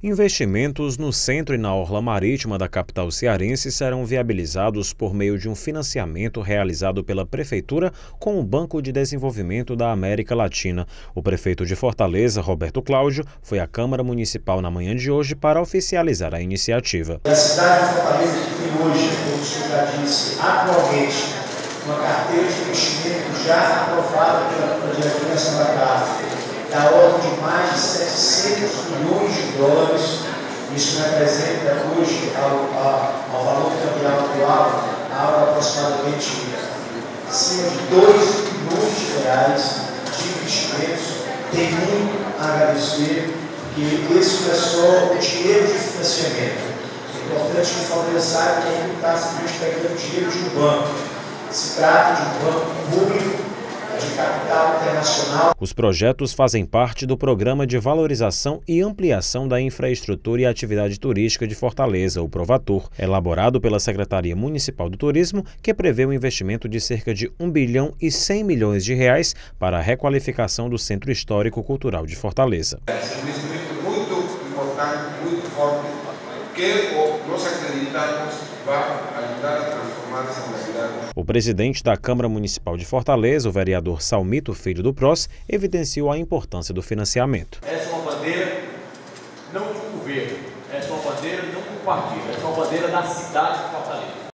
Investimentos no centro e na orla marítima da capital cearense serão viabilizados por meio de um financiamento realizado pela Prefeitura com o Banco de Desenvolvimento da América Latina. O prefeito de Fortaleza, Roberto Cláudio, foi à Câmara Municipal na manhã de hoje para oficializar a iniciativa. A cidade de Fortaleza que tem hoje, como o senhor já disse, atualmente, uma carteira de investimento já aprovada pela diretoria da CAF, da ordem de mais de 700 milhões de dólares. Isso representa hoje, ao valor cambial atual, algo aproximadamente acima de 2 bilhões de reais de investimentos. Tem muito a agradecer, que esse não é só o dinheiro de financiamento. É importante que o Fortaleza saiba que a gente não está simplesmente pegando dinheiro de um banco. Se trata de um banco público de capital internacional. Os projetos fazem parte do Programa de Valorização e Ampliação da Infraestrutura e Atividade Turística de Fortaleza, o Provatur, elaborado pela Secretaria Municipal do Turismo, que prevê um investimento de cerca de 1 bilhão e 100 milhões de reais para a requalificação do Centro Histórico Cultural de Fortaleza. É um investimento muito importante, muito forte, que nós acreditamos vai ajudar a transformar essa cidade. O presidente da Câmara Municipal de Fortaleza, o vereador Salmito Filho do Prós, evidenciou a importância do financiamento. Essa é uma bandeira não de governo, essa é uma bandeira não de um partido, essa é uma bandeira da cidade de Fortaleza.